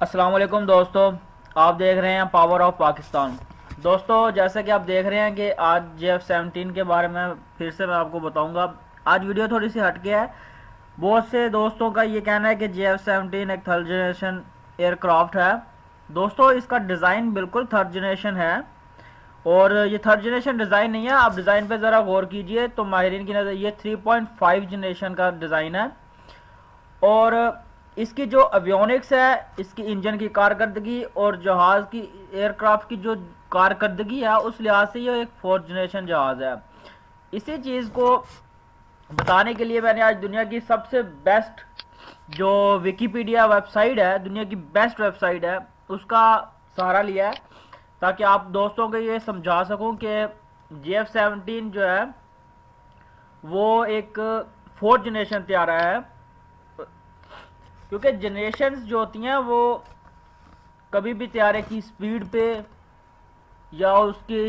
अस्सलाम वालेकुम दोस्तों, आप देख रहे हैं पावर ऑफ पाकिस्तान। दोस्तों, जैसा कि आप देख रहे हैं कि आज JF-17 के बारे में फिर से मैं आपको बताऊंगा। आज वीडियो थोड़ी सी हटके है। बहुत से दोस्तों का ये कहना है कि JF-17 एक थर्ड जनरेशन एयरक्राफ्ट है। दोस्तों, इसका डिज़ाइन बिल्कुल थर्ड जनरेशन है और ये थर्ड जनरेशन डिज़ाइन नहीं है। आप डिज़ाइन पे ज़रा गौर कीजिए तो माहिरीन की नज़र ये 3.5 जनरेशन का डिज़ाइन है और इसकी जो एवियोनिक्स है, इसकी इंजन की कारकर्दगी और जहाज़ की एयरक्राफ्ट की जो कारकर्दगी है उस लिहाज से ये एक फोर्थ जनरेशन जहाज़ है। इसी चीज़ को बताने के लिए मैंने आज दुनिया की सबसे बेस्ट जो विकीपीडिया वेबसाइट है, दुनिया की बेस्ट वेबसाइट है, उसका सहारा लिया है ताकि आप दोस्तों को ये समझा सकूं कि JF-17 जो है वो एक फोर्थ जनरेशन तैयार है। क्योंकि जनरेशन्स जो होती हैं वो कभी भी तैयारे की स्पीड पे या उसकी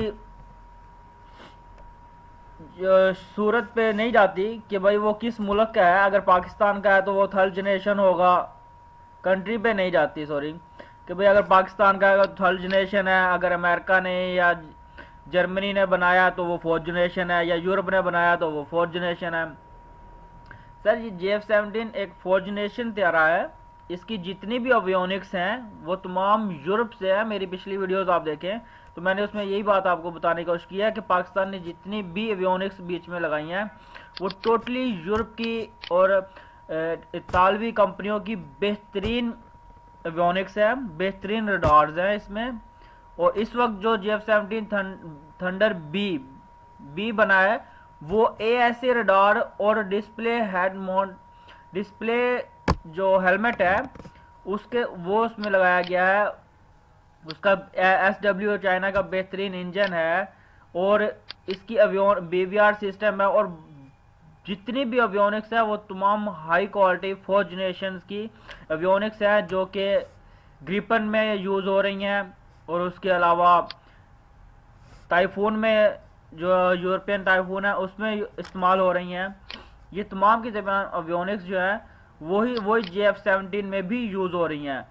सूरत पे नहीं जाती कि भाई वो किस मुल्क का है। अगर पाकिस्तान का है तो वो थर्ड जनरेशन होगा, कंट्री पे नहीं जाती, सॉरी, कि भाई अगर पाकिस्तान का है तो थर्ड जनरेशन है। अगर अमेरिका ने या जर्मनी ने बनाया तो वो फोर्थ जनरेशन है, या यूरोप ने बनाया तो वो फोर्थ जनरेशन है। सर, ये JF-17 एक फोर्थ जनरेशन तैयार है। इसकी जितनी भी एवियोनिक्स हैं वो तमाम यूरोप से है। मेरी पिछली वीडियोस आप देखें तो मैंने उसमें यही बात आपको बताने की कोशिश की है कि पाकिस्तान ने जितनी भी एवियोनिक्स बीच में लगाई हैं वो टोटली यूरोप की और इतालवी कंपनियों की बेहतरीन एवियोनिक्स है, बेहतरीन रडार्स हैं इसमें। और इस वक्त जो JF-17 थंडर बी बना है वो ASA रडार और डिस्प्ले हेड माउंट डिस्प्ले जो हेलमेट है उसके वो उसमें लगाया गया है। उसका SW चाइना का बेहतरीन इंजन है और इसकी BVR सिस्टम है और जितनी भी एवियोनिक्स है वो तमाम हाई क्वालिटी फोर्थ जनरेशन की एवियोनिक्स है जो कि ग्रिपन में यूज़ हो रही हैं और उसके अलावा टाइफून में जो यूरोपियन टाइफून है उसमें इस्तेमाल हो रही हैं। ये तमाम की तमाम एवियोनिक्स जो है वही JF-17 में भी यूज़ हो रही हैं।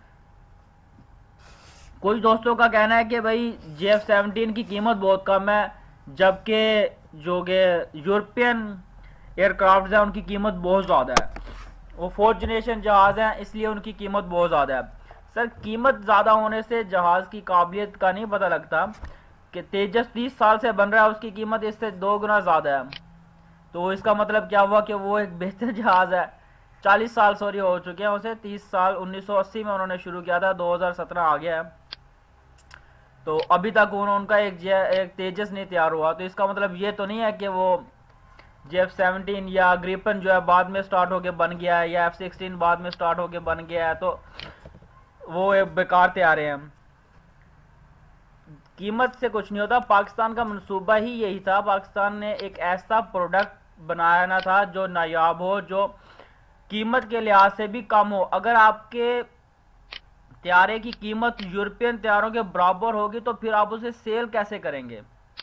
कुछ दोस्तों का कहना है कि भाई JF-17 की कीमत बहुत कम है, जबकि जो कि यूरोपियन एयरक्राफ्ट हैं उनकी कीमत बहुत ज़्यादा है। वो फोर्थ जनरेशन जहाज़ हैं इसलिए उनकी कीमत बहुत ज़्यादा है। सर, कीमत ज़्यादा होने से जहाज़ की काबिलियत का नहीं पता लगता कि तेजस 30 साल से बन रहा है, उसकी कीमत इससे 2 गुना ज़्यादा है। तो इसका मतलब क्या हुआ कि वो एक बेहतर जहाज़ है। 40 साल सॉरी हो चुके हैं उसे, 30 साल 1980 में उन्होंने शुरू किया था, 2017 आ गया है, तो अभी तक उनका एक तेजस नहीं तैयार हुआ। तो इसका मतलब ये तो नहीं है कि वो JF-17 या ग्रिपन जो है बाद में स्टार्ट होके बन गया है या F-16 बाद में स्टार्ट होके बन गया है तो वो एक बेकार तैयारे हैं। कीमत से कुछ नहीं होता। पाकिस्तान का मंसूबा ही यही था। पाकिस्तान ने एक ऐसा प्रोडक्ट बनाना था जो नायाब हो, जो कीमत के लिहाज से भी कम हो। अगर आपके तैयारे की कीमत यूरोपियन तैयारों के बराबर होगी तो फिर आप उसे सेल कैसे करेंगे।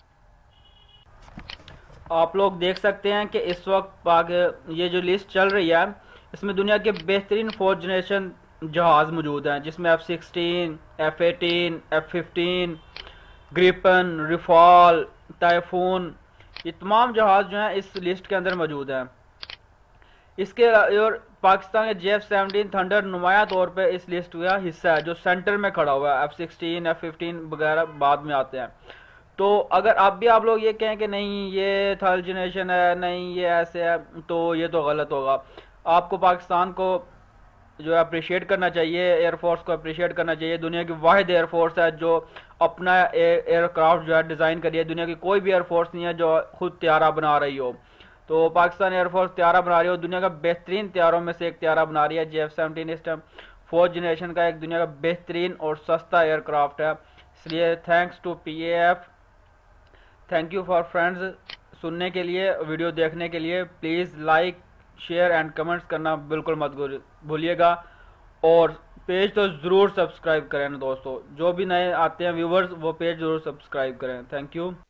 आप लोग देख सकते हैं कि इस वक्त ये जो लिस्ट चल रही है इसमें दुनिया के बेहतरीन फोर्थ जनरेशन जहाज मौजूद हैं, जिसमें F-16, F-18, F-15, Gripen, रिफॉल, typhoon, ये तमाम जहाज जो हैं इस लिस्ट के अंदर मौजूद हैं। इसके और पाकिस्तान के JF-17 थंडर नुमाया तौर पे इस लिस्ट का हिस्सा है, जो सेंटर में खड़ा हुआ है। F-16, F-15 वगैरह बाद में आते हैं। तो अगर आप लोग ये कहें कि नहीं ये थर्ड जनरेशन है, नहीं ये ऐसे है, तो ये तो गलत होगा। आपको पाकिस्तान को जो अप्रिशिएट करना चाहिए, एयरफोर्स को अप्रिशिएट करना चाहिए। दुनिया की वाहिद एयरफोर्स है जो अपना एयरक्राफ्ट जो है डिज़ाइन करी है। दुनिया की कोई भी एयरफोर्स नहीं है जो खुद त्यारा बना रही हो। तो पाकिस्तान एयरफोर्स त्यारा बना रही हो, दुनिया का बेहतरीन त्यारों में से एक त्यारा बना रही है। JF-17 इस टाइम फोर्थ जनरेशन का एक दुनिया का बेहतरीन और सस्ता एयरक्राफ्ट है। इसलिए thanks to PAF, thank you for friends. सुनने के लिए, वीडियो देखने के लिए please like, share and comments करना बिल्कुल मत भूलिएगा और पेज तो ज़रूर सब्सक्राइब करें दोस्तों। जो भी नए आते हैं व्यूवर्स वो पेज ज़रूर सब्सक्राइब करें। Thank you.